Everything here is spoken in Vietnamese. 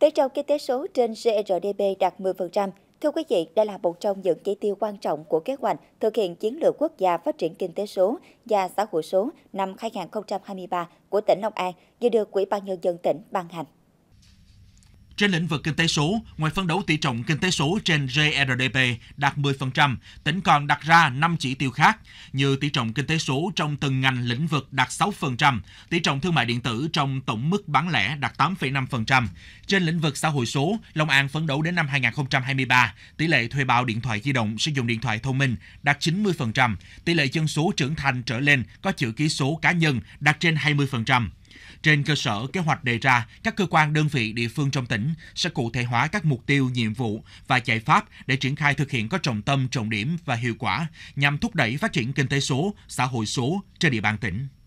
Tỷ trọng kinh tế số trên GRDP đạt 10%. Thưa quý vị, đây là một trong những chỉ tiêu quan trọng của kế hoạch thực hiện chiến lược quốc gia phát triển kinh tế số và xã hội số năm 2023 của tỉnh Long An vừa được Ủy ban Nhân dân tỉnh ban hành. Trên lĩnh vực kinh tế số, ngoài phấn đấu tỷ trọng kinh tế số trên GRDP đạt 10%, tỉnh còn đặt ra 5 chỉ tiêu khác như tỷ trọng kinh tế số trong từng ngành lĩnh vực đạt 6%, tỷ trọng thương mại điện tử trong tổng mức bán lẻ đạt 8,5%. Trên lĩnh vực xã hội số, Long An phấn đấu đến năm 2023, tỷ lệ thuê bao điện thoại di động sử dụng điện thoại thông minh đạt 90%, tỷ lệ dân số trưởng thành trở lên có chữ ký số cá nhân đạt trên 20%. Trên cơ sở kế hoạch đề ra, các cơ quan đơn vị địa phương trong tỉnh sẽ cụ thể hóa các mục tiêu, nhiệm vụ và giải pháp để triển khai thực hiện có trọng tâm, trọng điểm và hiệu quả nhằm thúc đẩy phát triển kinh tế số, xã hội số trên địa bàn tỉnh.